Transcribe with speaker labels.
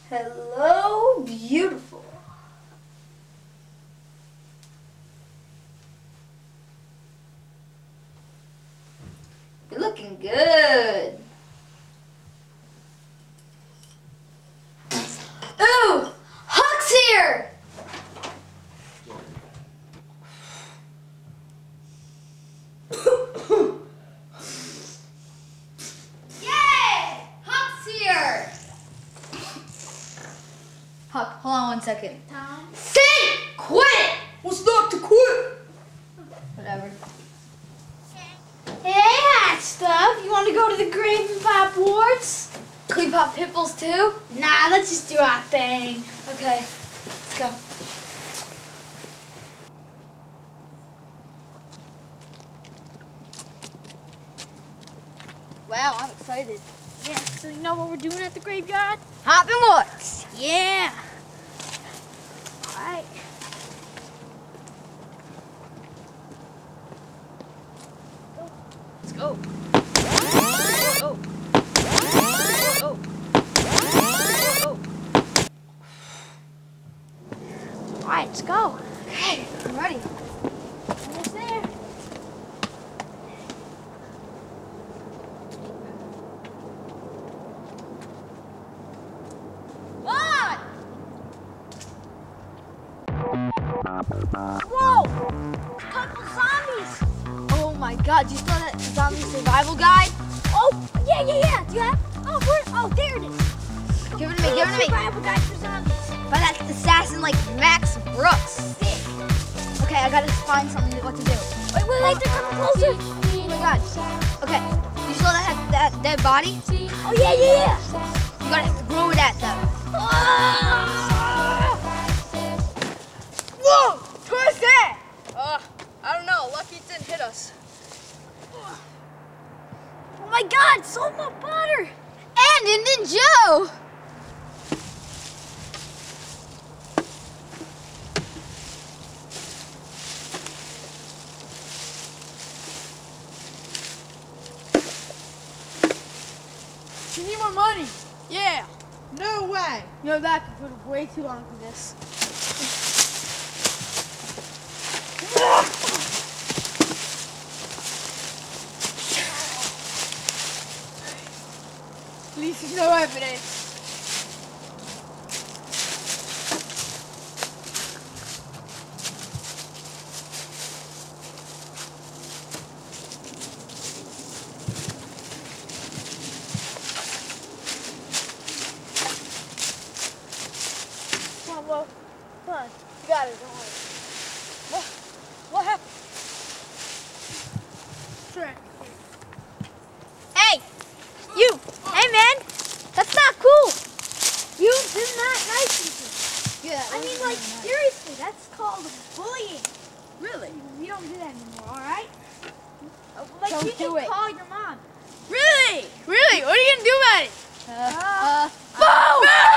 Speaker 1: Hello, beautiful. You're looking good. Ooh, Huck's here. Yay! Huck's here. Huck, hold on 1 second.
Speaker 2: Tom?
Speaker 1: Say, quit!
Speaker 3: What's not to quit?
Speaker 1: Whatever.
Speaker 2: Hey, hot stuff. You want to go to the Grave and Pop Warts?
Speaker 1: Can we pop pimples too?
Speaker 2: Nah, let's just do our thing.
Speaker 1: Okay, let's go. Wow, I'm excited.
Speaker 2: Yeah, so you know what we're doing at the graveyard?
Speaker 1: Hopping woods.
Speaker 2: Yeah. All right.
Speaker 1: Let's go. Go. Go. Go.
Speaker 2: All right, let's go.
Speaker 1: Okay, I'm ready.
Speaker 2: Almost there.
Speaker 1: One!
Speaker 2: Whoa! Couple zombies.
Speaker 1: Oh my God, you saw that zombie survival guide?
Speaker 2: Oh, yeah. Do you have? Oh, there it is.
Speaker 1: Give it to me, give it to me.
Speaker 2: Survival guide for zombies.
Speaker 1: By that assassin like Max Brooks. Okay, I gotta find something what to do.
Speaker 2: Wait, they're coming closer.
Speaker 1: Oh my God. Okay, you saw that dead body?
Speaker 2: Oh, yeah.
Speaker 1: You gotta throw it at them. Whoa! Who's that? I don't know. Lucky it didn't hit us.
Speaker 2: Oh my God, Soma Potter.
Speaker 1: And Indian Joe!
Speaker 2: You need more money.
Speaker 3: Yeah. No way.
Speaker 2: You know that could put way too long for this.
Speaker 3: At least there's no evidence.
Speaker 2: Come on, you got it, don't worry.
Speaker 3: What happened?
Speaker 2: Trent.
Speaker 1: Hey! You! Hey man! That's not cool!
Speaker 2: You did not nice.
Speaker 1: Yeah,
Speaker 2: I mean, like, seriously, that's called bullying.
Speaker 3: Really?
Speaker 2: We don't do that anymore, all right? Like,
Speaker 1: Don't
Speaker 2: you
Speaker 1: do
Speaker 2: can
Speaker 1: it.
Speaker 2: call your mom.
Speaker 3: Really? Really? What are you gonna do about it?
Speaker 1: Boom!